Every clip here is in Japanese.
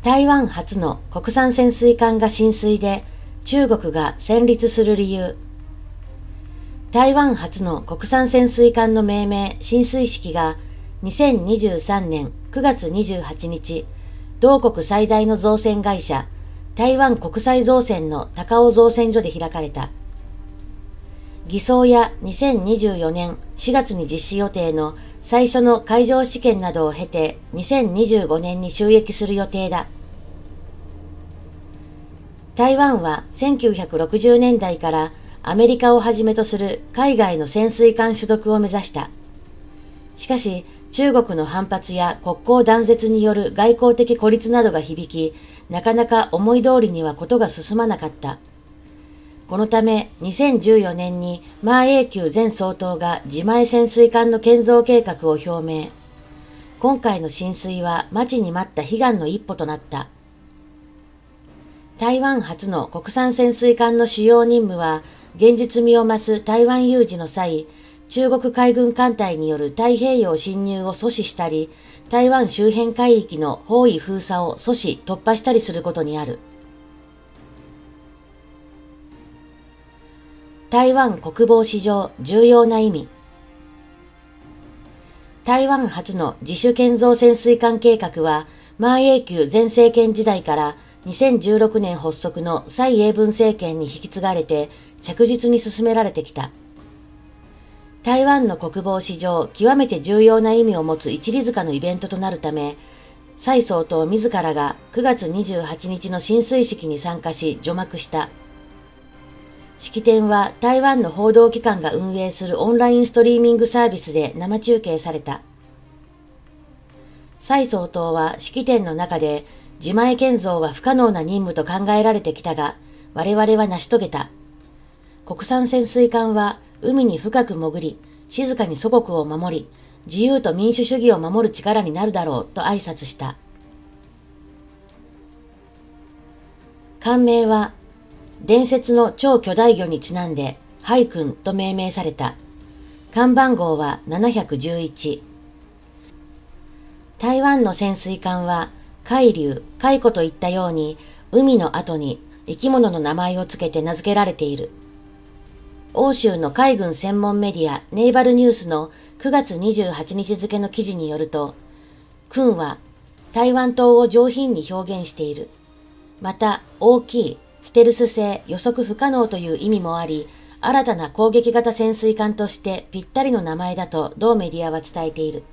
台湾初の国産潜水艦が進水で中国が戦慄する理由。台湾初の国産潜水艦の命名・進水式が2023年9月28日、同国最大の造船会社、台湾国際造船の高雄造船所で開かれた。偽装や2024年4月に実施予定の最初の海上試験などを経て2025年に就役する予定だ。台湾は1960年代からアメリカをはじめとする海外の潜水艦取得を目指した。しかし中国の反発や国交断絶による外交的孤立などが響き、なかなか思い通りにはことが進まなかった。このため2014年に馬英九前総統が自前潜水艦の建造計画を表明。今回の進水は待ちに待った悲願の一歩となった。台湾初の国産潜水艦の主要任務は、現実味を増す台湾有事の際、中国海軍艦隊による太平洋侵入を阻止したり、台湾周辺海域の包囲封鎖を阻止・突破したりすることにある。台湾国防史上重要な意味。台湾初の自主建造潜水艦計画は、馬英九前政権時代から2016年発足の蔡英文政権に引き継がれて着実に進められてきた。台湾の国防史上極めて重要な意味を持つ一里塚のイベントとなるため、蔡総統自らが9月28日の進水式に参加し除幕した。式典は台湾の報道機関が運営するオンラインストリーミングサービスで生中継された。蔡総統は式典の中で、自前建造は不可能な任務と考えられてきたが、我々は成し遂げた。国産潜水艦は海に深く潜り、静かに祖国を守り、自由と民主主義を守る力になるだろうと挨拶した。艦名は、伝説の超巨大魚にちなんで、海君と命名された。艦番号は711。台湾の潜水艦は、海竜、蚕といったように、海の後に生き物の名前をつけて名付けられている。欧州の海軍専門メディアネイバルニュースの9月28日付の記事によると、君は台湾島を上品に表現している。また、大きい、ステルス性、予測不可能という意味もあり、新たな攻撃型潜水艦としてぴったりの名前だと同メディアは伝えている。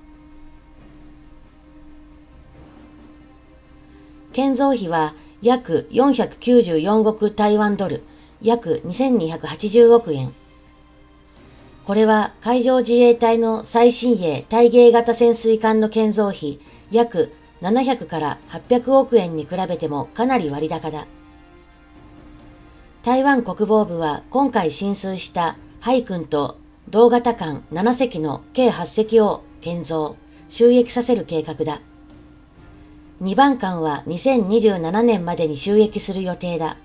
建造費は約494億台湾ドル、約2280億円。これは海上自衛隊の最新鋭対迎型潜水艦の建造費約700から800億円に比べてもかなり割高だ。台湾国防部は今回進水した海軍と同型艦7隻の計8隻を建造、就役させる計画だ。2番艦は2027年までに就役する予定だ。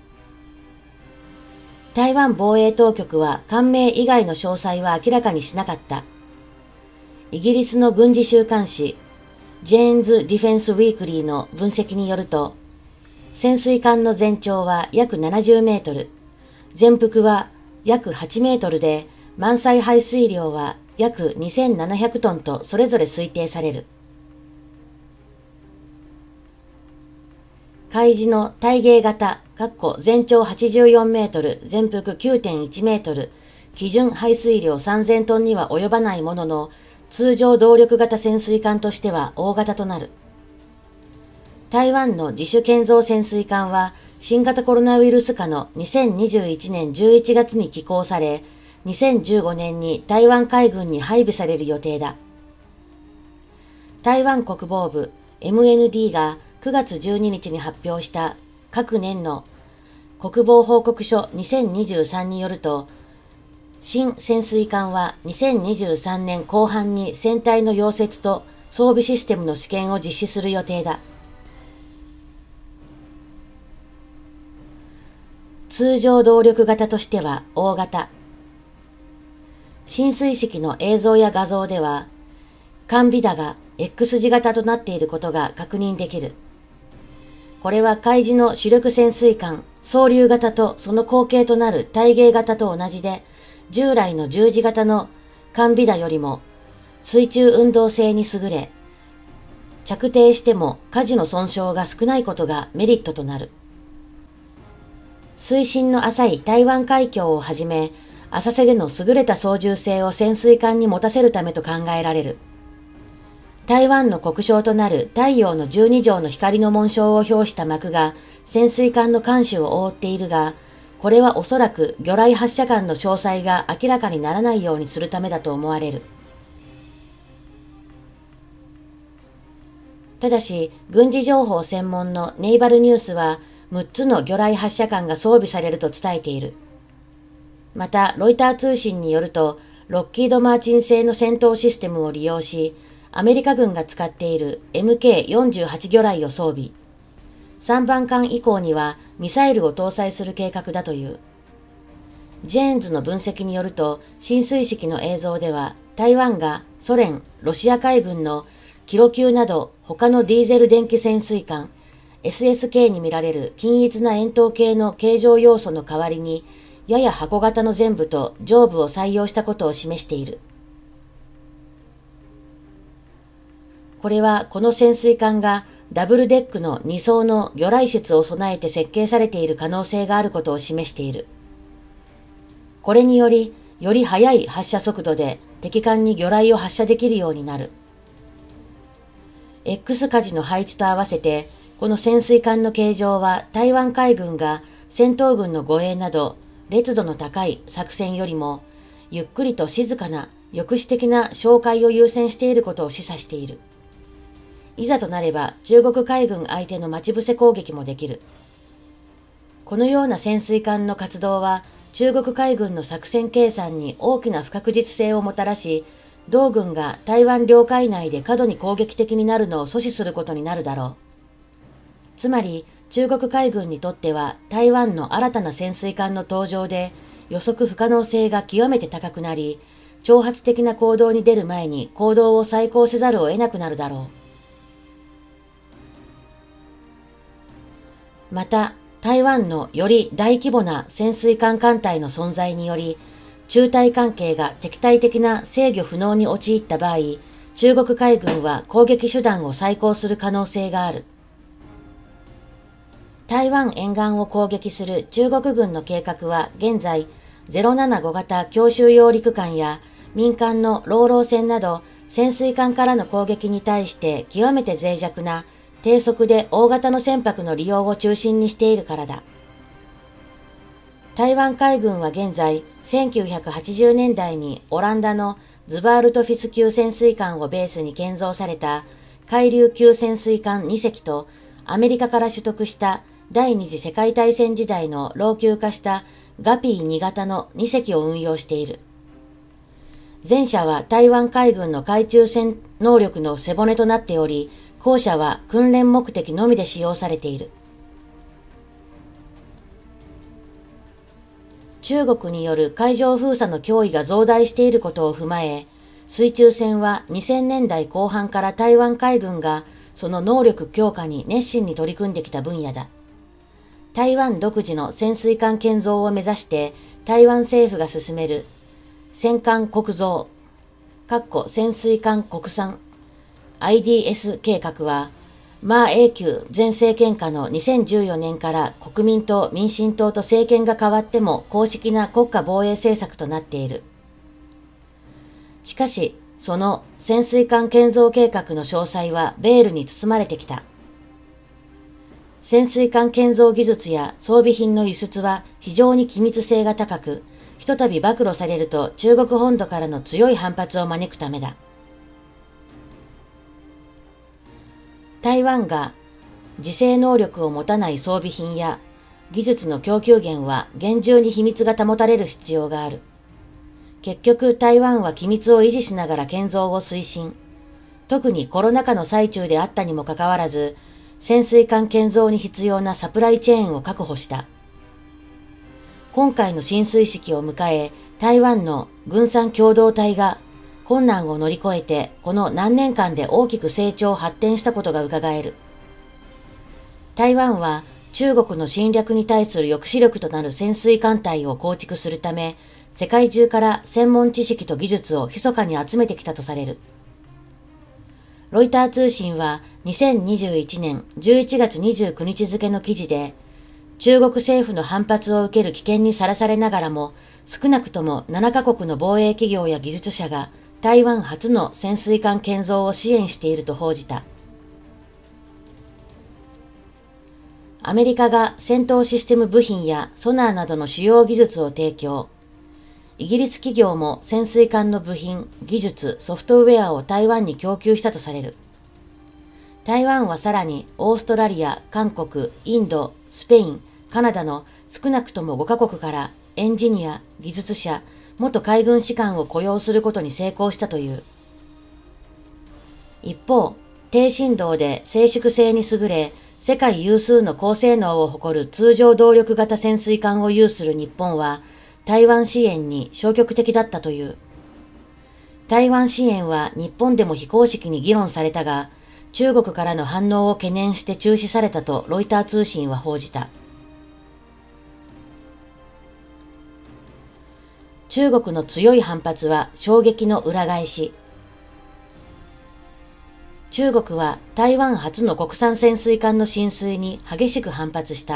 台湾防衛当局は艦名以外の詳細は明らかにしなかった。イギリスの軍事週刊誌、ジェーンズ・ディフェンス・ウィークリーの分析によると、潜水艦の全長は約70メートル、全幅は約8メートルで、満載排水量は約2700トンとそれぞれ推定される。海自の対迎型、全長84メートル、全幅 9.1 メートル、基準排水量3000トンには及ばないものの、通常動力型潜水艦としては大型となる。台湾の自主建造潜水艦は、新型コロナウイルス下の2021年11月に寄港され、2015年に台湾海軍に配備される予定だ。台湾国防部 MND が9月12日に発表した各年の国防報告書2023によると、新潜水艦は2023年後半に船体の溶接と装備システムの試験を実施する予定だ。通常動力型としては大型。進水式の映像や画像では、艦尾田が X 字型となっていることが確認できる。 これは海自の主力潜水艦、双竜型とその後継となる大鯨型と同じで、従来の十字型の艦尾打よりも水中運動性に優れ、着底しても舵の損傷が少ないことがメリットとなる。水深の浅い台湾海峡をはじめ、浅瀬での優れた操縦性を潜水艦に持たせるためと考えられる。台湾の国章となる太陽の12条の光の紋章を表した幕が潜水艦の艦首を覆っているが、これはおそらく魚雷発射管の詳細が明らかにならないようにするためだと思われる。ただし、軍事情報専門のネイバルニュースは6つの魚雷発射管が装備されると伝えている。また、ロイター通信によると、ロッキード・マーチン製の戦闘システムを利用し、アメリカ軍が使っている MK48 魚雷を装備。3番艦以降にはミサイルを搭載する計画だという。ジェーンズの分析によると、進水式の映像では、台湾がソ連、ロシア海軍のキロ級など他のディーゼル電気潜水艦 SSK に見られる均一な円筒形の形状要素の代わりに、やや箱型の前部と上部を採用したことを示している。これはこの潜水艦がダブルデックの2層の魚雷室を備えて設計されている可能性があることを示している。これにより、より速い発射速度で敵艦に魚雷を発射できるようになる。X 舵の配置と合わせて、この潜水艦の形状は台湾海軍が戦闘群の護衛など烈度の高い作戦よりも、ゆっくりと静かな抑止的な哨戒を優先していることを示唆している。いざとなれば中国海軍相手の待ち伏せ攻撃もできる。このような潜水艦の活動は中国海軍の作戦計算に大きな不確実性をもたらし、同軍が台湾領海内で過度に攻撃的になるのを阻止することになるだろう。つまり中国海軍にとっては台湾の新たな潜水艦の登場で予測不可能性が極めて高くなり、挑発的な行動に出る前に行動を再考せざるを得なくなるだろう。また、台湾のより大規模な潜水艦艦隊の存在により、中台関係が敵対的な制御不能に陥った場合、中国海軍は攻撃手段を再考する可能性がある。台湾沿岸を攻撃する中国軍の計画は現在、075型強襲揚陸艦や民間のローロー船など潜水艦からの攻撃に対して極めて脆弱な低速で大型の船舶の利用を中心にしているからだ。台湾海軍は現在、1980年代にオランダのズバールトフィス級潜水艦をベースに建造された海流級潜水艦2隻とアメリカから取得した第二次世界大戦時代の老朽化したガピー2型の2隻を運用している。前者は台湾海軍の海中戦能力の背骨となっており、後者は訓練目的のみで使用されている。中国による海上封鎖の脅威が増大していることを踏まえ、水中戦は2000年代後半から台湾海軍がその能力強化に熱心に取り組んできた分野だ。台湾独自の潜水艦建造を目指して台湾政府が進める戦艦国造潜水艦国産 IDS 計画は、馬英九前政権下の2014年から国民党・民進党と政権が変わっても公式な国家防衛政策となっている。しかし、その潜水艦建造計画の詳細はベールに包まれてきた。潜水艦建造技術や装備品の輸出は非常に機密性が高く、ひとたび暴露されると中国本土からの強い反発を招くためだ。台湾が自制能力を持たない装備品や技術の供給源は厳重に秘密が保たれる必要がある。結局台湾は機密を維持しながら建造を推進。特にコロナ禍の最中であったにもかかわらず、潜水艦建造に必要なサプライチェーンを確保した。今回の進水式を迎え、台湾の軍産共同体が困難を乗り越えて、この何年間で大きく成長発展したことが伺える。 台湾は中国の侵略に対する抑止力となる潜水艦隊を構築するため、世界中から専門知識と技術を密かに集めてきたとされる。ロイター通信は2021年11月29日付の記事で、中国政府の反発を受ける危険にさらされながらも、少なくとも7カ国の防衛企業や技術者が台湾初の潜水艦建造を支援していると報じた。アメリカが戦闘システム部品やソナーなどの主要技術を提供。イギリス企業も潜水艦の部品、技術、ソフトウェアを台湾に供給したとされる。台湾はさらにオーストラリア、韓国、インド、スペイン、カナダの少なくとも5カ国からエンジニア、技術者、元海軍士官を雇用することに成功したという。一方、低振動で静粛性に優れ、世界有数の高性能を誇る通常動力型潜水艦を有する日本は、台湾支援に消極的だったという。台湾支援は日本でも非公式に議論されたが、中国からの反応を懸念して中止されたとロイター通信は報じた。中国の強い反発は衝撃の裏返し。中国は台湾初の国産潜水艦の進水に激しく反発した。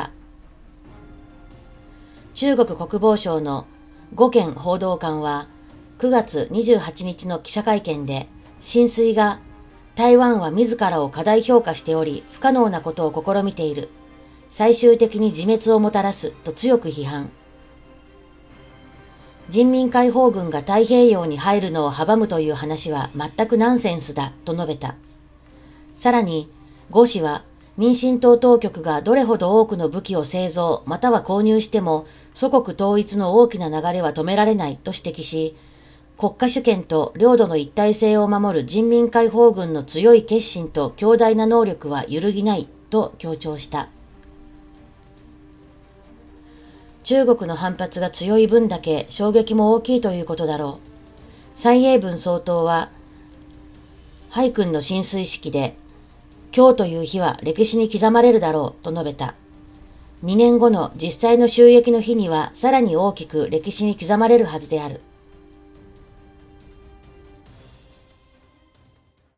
中国国防省の呉健報道官は9月28日の記者会見で、進水が台湾は自らを過大評価しており不可能なことを試みている。最終的に自滅をもたらすと強く批判。人民解放軍が太平洋に入るのを阻むという話は全くナンセンスだと述べた。さらに、呉氏は民進党当局がどれほど多くの武器を製造または購入しても祖国統一の大きな流れは止められないと指摘し、国家主権と領土の一体性を守る人民解放軍の強い決心と強大な能力は揺るぎないと強調した。中国の反発が強い分だけ衝撃も大きいということだろう。蔡英文総統は、海軍の進水式で、今日という日は歴史に刻まれるだろうと述べた。2年後の実際の収益の日にはさらに大きく歴史に刻まれるはずである。